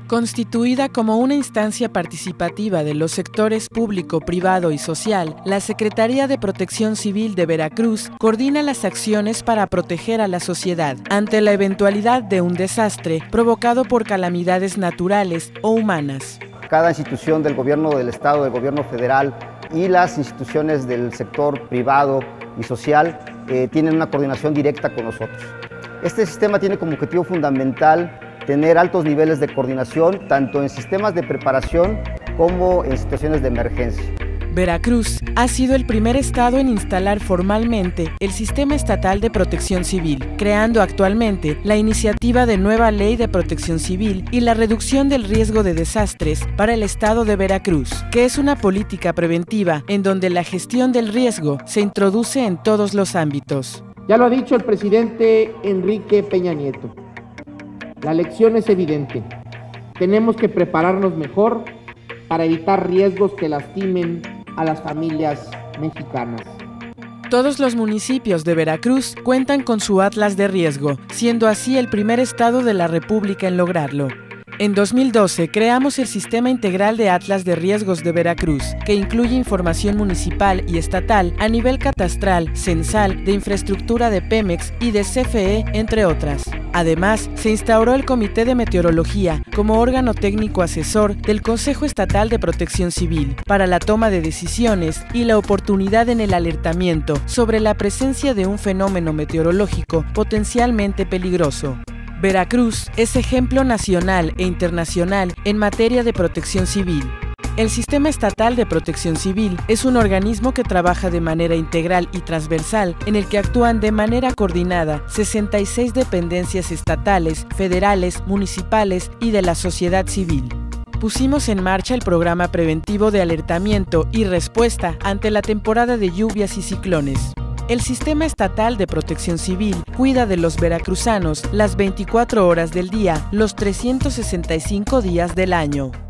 Constituida como una instancia participativa de los sectores público, privado y social, la Secretaría de Protección Civil de Veracruz coordina las acciones para proteger a la sociedad ante la eventualidad de un desastre provocado por calamidades naturales o humanas. Cada institución del gobierno del Estado, del gobierno federal y las instituciones del sector privado y social tienen una coordinación directa con nosotros. Este sistema tiene como objetivo fundamental tener altos niveles de coordinación, tanto en sistemas de preparación como en situaciones de emergencia. Veracruz ha sido el primer estado en instalar formalmente el Sistema Estatal de Protección Civil, creando actualmente la iniciativa de nueva Ley de Protección Civil y la reducción del riesgo de desastres para el estado de Veracruz, que es una política preventiva en donde la gestión del riesgo se introduce en todos los ámbitos. Ya lo ha dicho el presidente Enrique Peña Nieto. La lección es evidente. Tenemos que prepararnos mejor para evitar riesgos que lastimen a las familias mexicanas. Todos los municipios de Veracruz cuentan con su atlas de riesgo, siendo así el primer estado de la República en lograrlo. En 2012 creamos el Sistema Integral de Atlas de Riesgos de Veracruz, que incluye información municipal y estatal a nivel catastral, censal, de infraestructura de Pemex y de CFE, entre otras. Además, se instauró el Comité de Meteorología como órgano técnico asesor del Consejo Estatal de Protección Civil para la toma de decisiones y la oportunidad en el alertamiento sobre la presencia de un fenómeno meteorológico potencialmente peligroso. Veracruz es ejemplo nacional e internacional en materia de protección civil. El Sistema Estatal de Protección Civil es un organismo que trabaja de manera integral y transversal, en el que actúan de manera coordinada 66 dependencias estatales, federales, municipales y de la sociedad civil. Pusimos en marcha el programa preventivo de alertamiento y respuesta ante la temporada de lluvias y ciclones. El Sistema Estatal de Protección Civil cuida de los veracruzanos las 24 horas del día, los 365 días del año.